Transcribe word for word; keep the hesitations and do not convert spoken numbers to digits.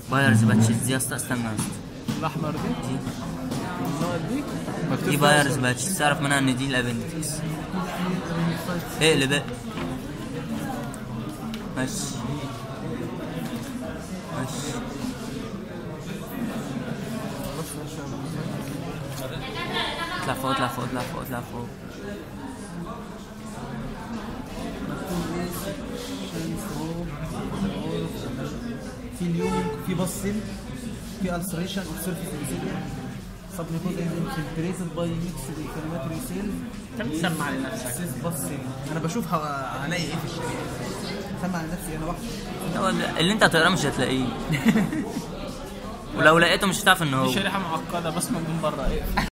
بايرز باتشز دي يا اسطى، استنى يا اسطى. الاحمر دي دي النوع دي مكتوب دي فيها بايرز صورة. باتشز، تعرف منها ان دي الابندكس. اقلب بقى. ماشي ماشي. اطلع فوق اطلع فوق اطلع فوق اطلع فوق. في اليوم في بصل في السريشن اوف سيرفيس انسيليا سبليكوز انفلتريتد باي ميكس انفلاماتوري سيل. انت بتسمع لنفسك. سيس بصل انا بشوف ه- هلاقي ايه في الشريحه. سمع لنفسي انا واحد. هو اللي انت هتقراه مش هتلاقيه. ولو لقيته مش هتعرف ان هو دي شريحه معقده بسمع من بره ايه.